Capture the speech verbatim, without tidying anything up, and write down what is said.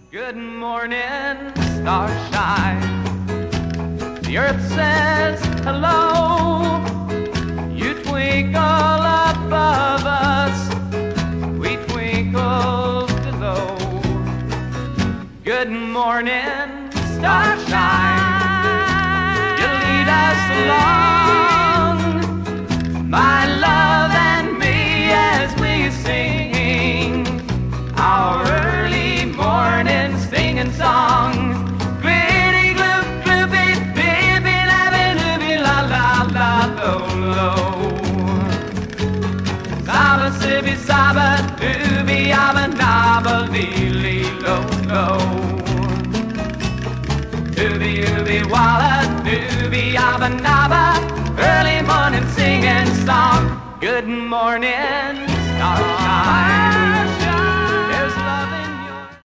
Good morning, starshine. The earth says hello. You twinkle above us, we twinkle below. Good morning, starshine. You lead us along, my love and me, as we sing our early morning singing song. Glitty, gloop, gloopy, bippy, lappy, loopy, la, la, la, lo, lo. Saba, sippy, saba, doobie, abba, nabba, lee, lee, lo, lo. Doobie, doobie, walla, doobie, abba, nabba, early morning singing song. Good morning,